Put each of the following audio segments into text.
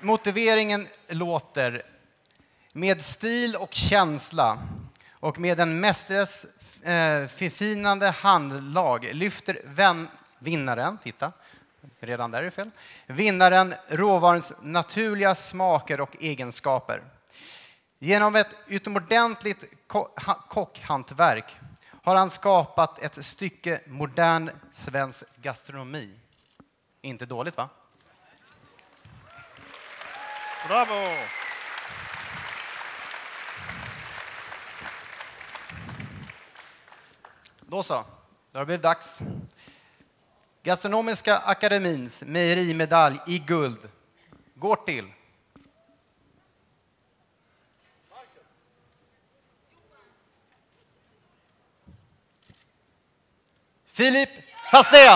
Motiveringen låter: med stil och känsla och med en mästares förfinande handlag lyfter vinnaren, titta, redan där är det fel, vinnaren råvarans naturliga smaker och egenskaper. Genom ett utomordentligt kockhantverk har han skapat ett stycke modern svensk gastronomi. Inte dåligt, va? Bravo! Då så, då har det blivit dags. Gastronomiska akademins mejerimedalj i guld går till Filip Fastén.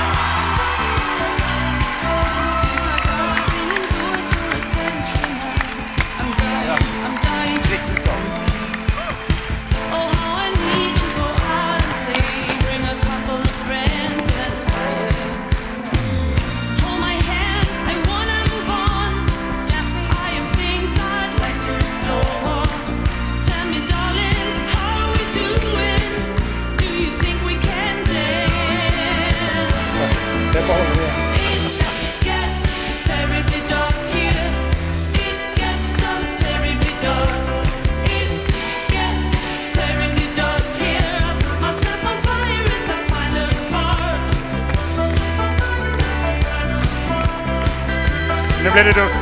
Nu blir det dumt.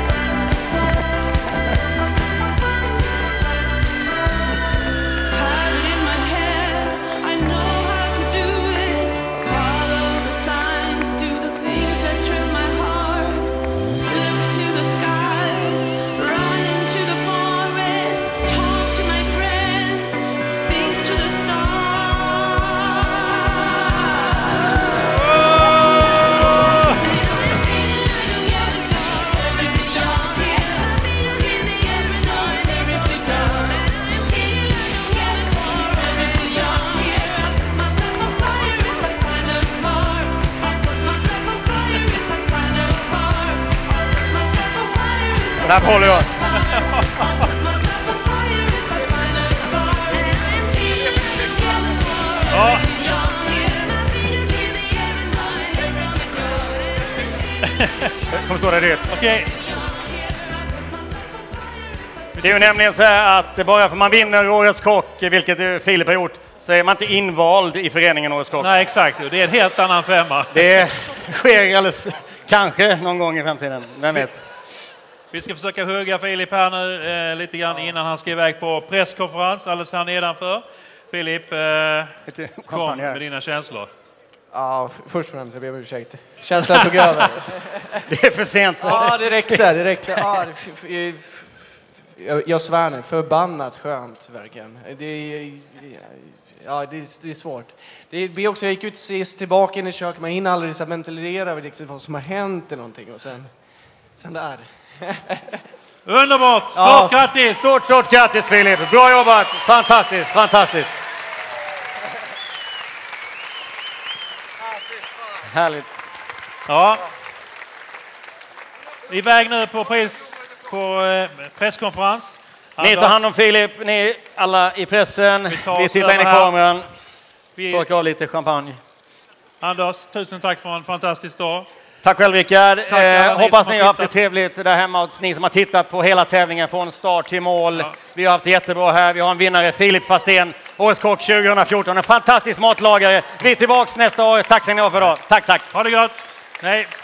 Där håller jag. Ja. Kommer stå där rätt. Okej. Det är ju nämligen så här att bara för man vinner Årets kock, vilket Filip har gjort, så är man inte invald i föreningen Årets kock. Nej, exakt. Det är en helt annan femma. Det sker alldeles, kanske någon gång i framtiden. Vem vet? Vi ska försöka hugga Filip här nu lite grann innan han ska iväg på presskonferens alldeles här nedanför. Filip, kom med dina känslor. Ja, först och främst, jag ber om ursäkt. Känslan tog över. Det är för sent. Ja, det räckte. Ja, jag svär nu, förbannat skönt verkligen. Det är svårt. Jag gick ut sist, tillbaka in i köket, man hinner aldrig ventilera riktigt vad som har hänt eller någonting. Och sen där. Underbart! Stort grattis! Stort grattis Filip! Bra jobbat! Fantastiskt! Härligt! Ja. Iväg nu på presskonferens. Ni tar hand om Filip, ni alla i pressen. Vi tittar in i kameran. Torkar av lite champagne. Anders, tusen tack för en fantastisk dag. Tack själv Rickard. Hoppas ni har haft det trevligt där hemma, och ni som har tittat på hela tävlingen från start till mål. Ja. Vi har haft det jättebra här. Vi har en vinnare, Filip Fastén, Årets kock 2014. En fantastisk matlagare. Vi är tillbaka nästa år. Tack så mycket för idag. Tack. Ha det gott. Nej.